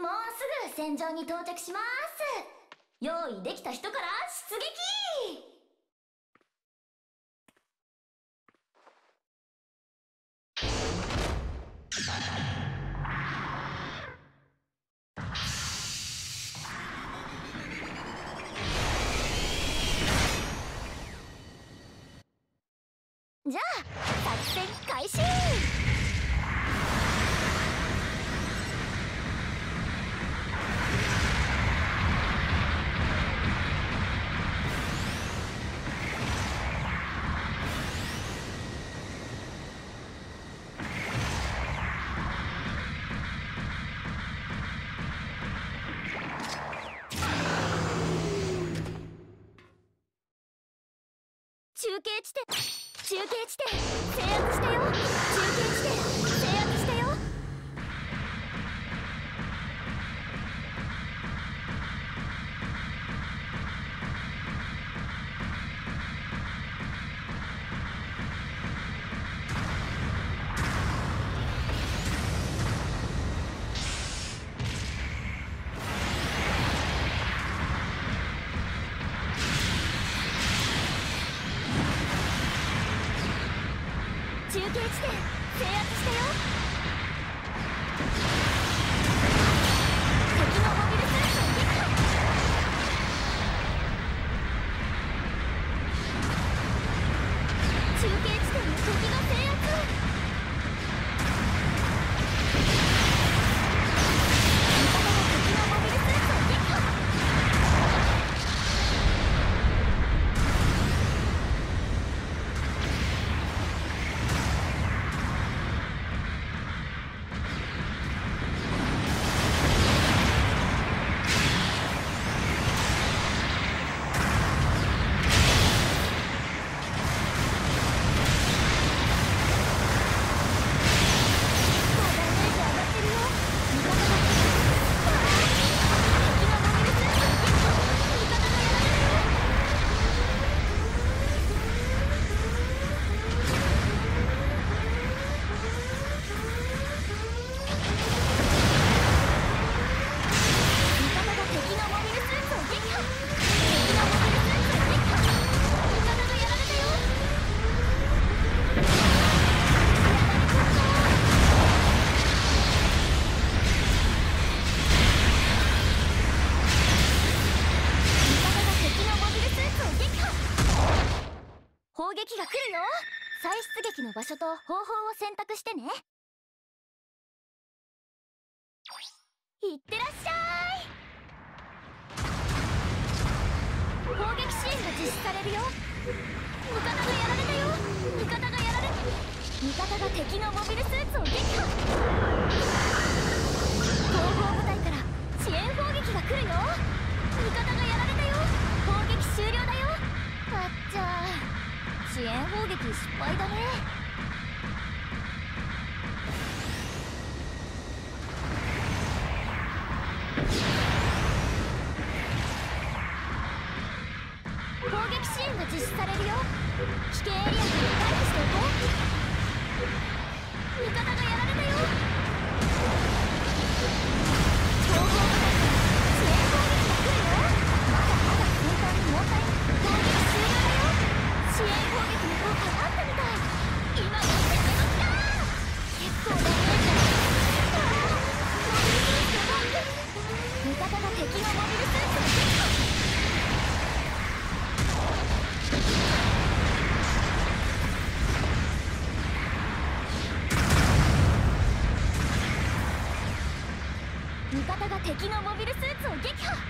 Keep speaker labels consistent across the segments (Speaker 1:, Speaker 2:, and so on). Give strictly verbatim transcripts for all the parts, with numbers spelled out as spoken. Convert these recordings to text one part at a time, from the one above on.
Speaker 1: もうすぐ戦場に到着します。用意できた人から出撃。じゃあ作戦開始。中継地点中継地点制圧したよ。中継地点制圧したよ。中継地点制圧したよ。敵のモビルスーツを撃破。中継地点の敵の制圧。味方が敵のモビルスーツを撃破。砲撃が来るよ。再出撃の場所と方法を選択してね。いってらっしゃい。砲撃支援が実施されるよ。味方がやられたよ。味方がやられ味方が敵のモビルスーツを撃破。後方部隊から支援砲撃が来るよ。味方がやられたよ。砲撃終了だよ。あっちゃー、支援砲撃失敗だね。砲撃支援が実施されるよ。危険エリアに回避しておこう。味方がやられたよ。後方部隊から支援砲撃が来るよ。まだまだ簡単に問題。砲撃終了だよ。支援砲撃の効果あったみたい。今も攻め時だ。結構ダメージだ。ああ、モビルスーツがバック。味方が敵のモビルスーツを撃破。味方が敵のモビルスーツを撃破。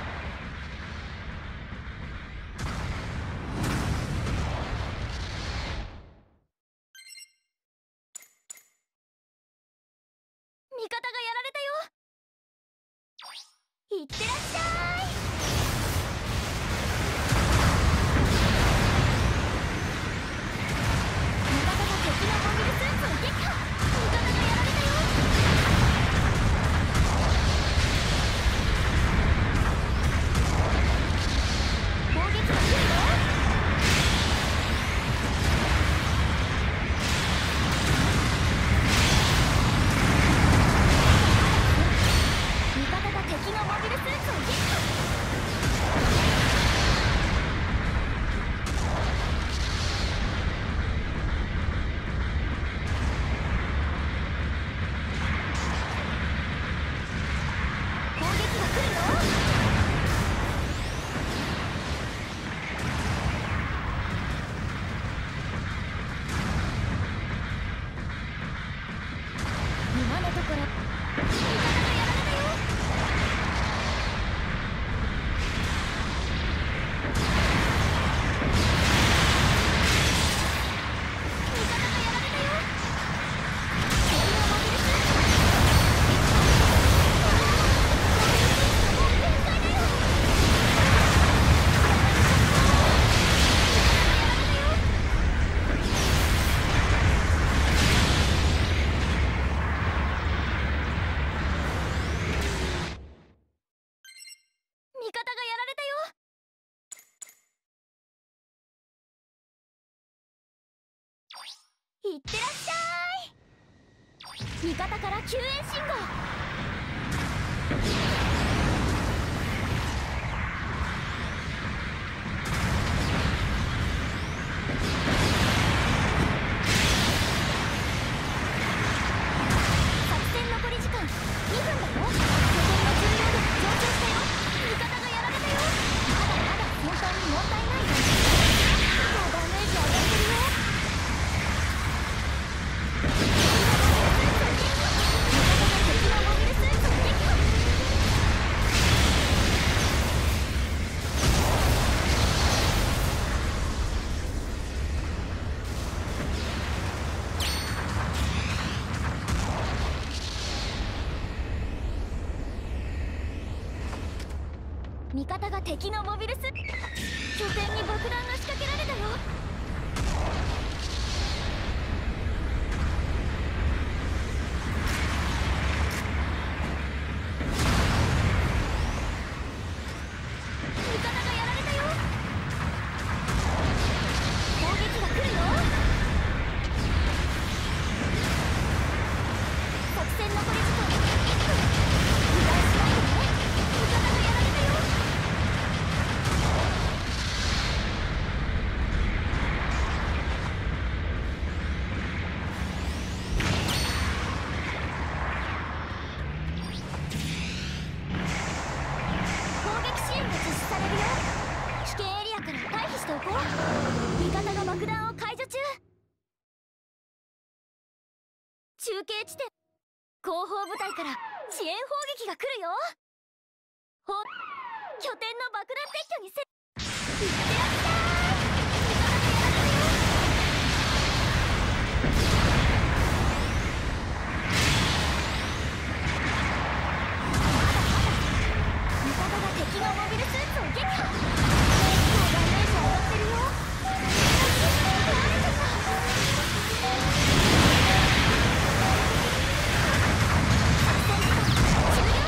Speaker 1: 味方がやられたよ。いってらっしゃい。味方が敵のモビルスーツを撃破。味方がやられたよ。砲撃が来るよ。味いってらっしゃい。味方から救援信号。作戦残り時間にふんだよ。拠点の重量で上昇したよ。味方がやられたよ。まだまだ本当に問題ないよ。もうダメージ上がってるよ。味方が敵のモビルス拠点に爆弾が仕掛けられたよ。味方がやられたよ。攻撃が来るよ。作戦残り時間いっぷん。油断しないでね。味方がやられたよ。攻撃支援が実施されるよ。危険エリアから退避しておこう。味方が爆弾を解除中。中継地点後方部隊から支援砲撃が来るよ。ほ拠点の爆弾撤去にせいってらっしゃい。味方が敵のモビルスーツを撃破。結構ダメージ上がってるよ。壊れちゃった。作戦時間終了。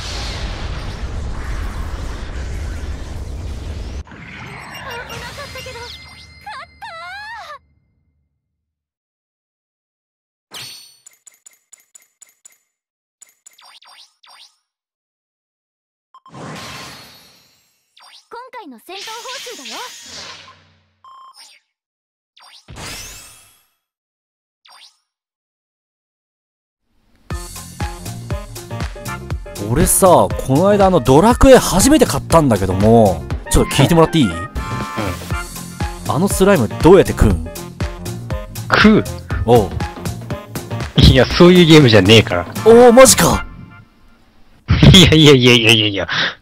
Speaker 1: 危なかったけど勝ったー。今回の戦闘報酬だよ。
Speaker 2: 俺さ、この間あのドラクエ初めて買ったんだけども、ちょっと聞いてもらっていい？うん。あのスライムどうやって食うん？
Speaker 3: 食う？
Speaker 2: おう。
Speaker 3: いや、そういうゲームじゃねえから。
Speaker 2: おお、マジか。
Speaker 3: いやいやいやいやいやいや、